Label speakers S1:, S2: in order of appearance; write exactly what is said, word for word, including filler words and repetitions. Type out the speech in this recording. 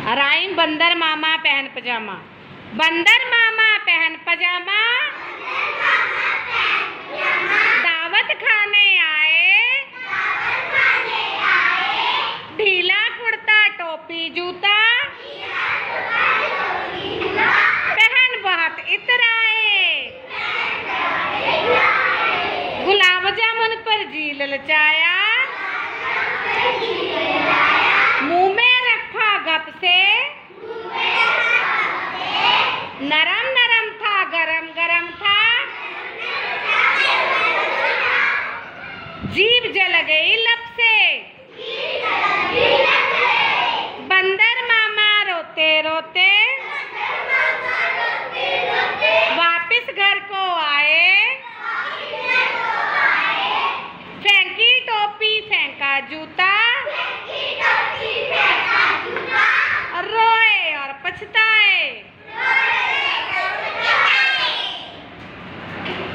S1: Rhyme बंदर मामा पहन पजामा। बंदर मामा पहन पजामा, दावत खाने आए, ढीला कुर्ता टोपी जूता, पहन बहुत इतराए, गुलाब जामुन पर जी ललचाया, मुंह में रखा गप से, नरम नरम था गरम गरम था, जीभ जल गई लब से। बंदर मामा रोते रोते वापिस घर को आए, फेंकी टोपी फेंका जूता, रोए और पछता